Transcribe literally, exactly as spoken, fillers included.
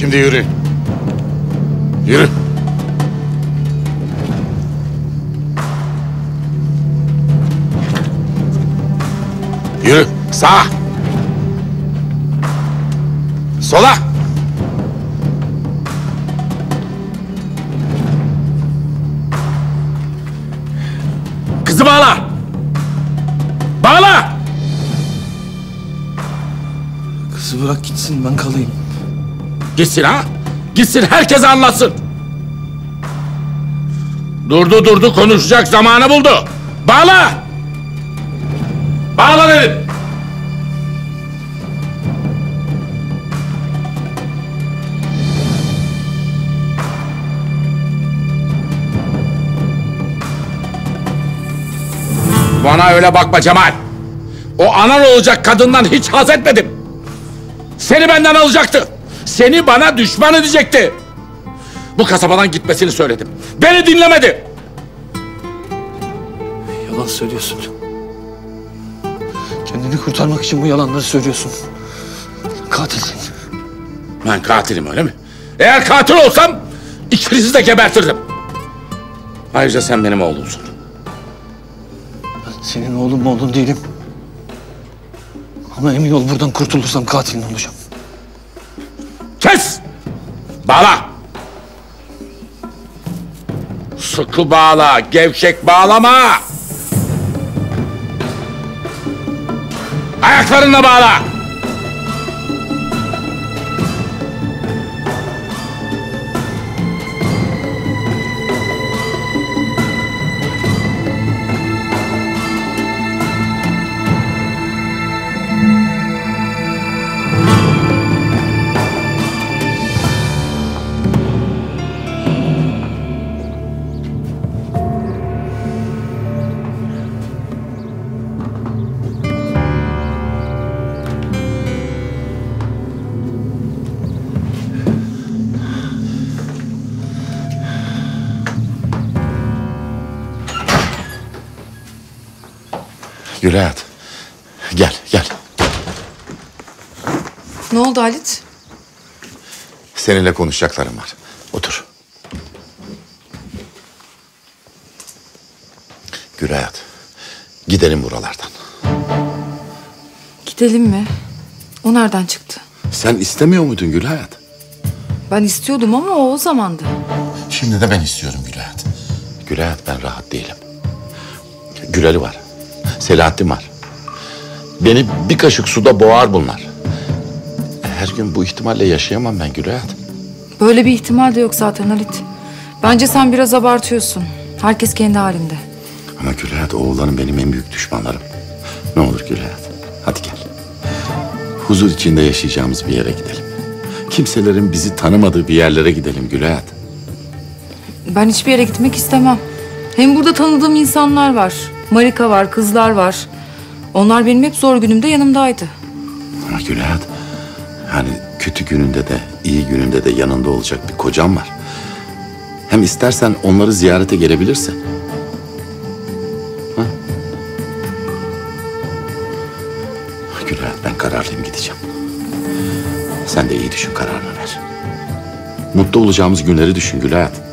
Şimdi yürü. Yürü. Yürü. Sağa. Sola. Kızı bağla. Bağla. Kızı bırak gitsin, ben kalayım. Gitsin ha. Gitsin, herkese anlatsın. Durdu durdu konuşacak zamanı buldu. Bağla. Bağla dedim. Bana öyle bakma Cemal. O anan olacak kadından hiç haz etmedim. Seni benden alacaktı. Seni bana düşman edecekti. Bu kasabadan gitmesini söyledim. Beni dinlemedi. Yalan söylüyorsun. Kendini kurtarmak için bu yalanları söylüyorsun. Katilsin. Ben katilim, öyle mi? Eğer katil olsam ikinizi de gebertirdim. Ayrıca sen benim oğlumsun. Ben senin oğlun mu oğlun değilim. Ama emin ol, buradan kurtulursam katilin olacağım. Kes! Bağla! Sıkı bağla, gevşek bağlama! Ayaklarınla bağla! Gülayat, gel, gel. Ne oldu Halit? Seninle konuşacaklarım var. Otur. Gülayat, gidelim buralardan. Gidelim mi? O nereden çıktı? Sen istemiyor muydun Gülayat? Ben istiyordum ama o o zamandı. Şimdi de ben istiyorum Gülayat. Gülayat, ben rahat değilim. Gülali var. Selahattin var. Beni bir kaşık suda boğar bunlar. Her gün bu ihtimalle yaşayamam ben Gülayat. Böyle bir ihtimal de yok zaten Halit. Bence sen biraz abartıyorsun. Herkes kendi halinde. Ama Gülayat, oğullarım benim en büyük düşmanlarım. Ne olur Gülayat, hadi gel. Huzur içinde yaşayacağımız bir yere gidelim. Kimselerin bizi tanımadığı bir yerlere gidelim Gülayat. Ben hiçbir yere gitmek istemem. Hem burada tanıdığım insanlar var. Marika var, kızlar var. Onlar benim hep zor günümde yanımdaydı. Ama Gülayat, hani kötü gününde de iyi gününde de yanında olacak bir kocam var. Hem istersen onları ziyarete gelebilirsin. Ha? Gülayat, ben kararlıyım, gideceğim. Sen de iyi düşün, kararını ver. Mutlu olacağımız günleri düşün Gülayat.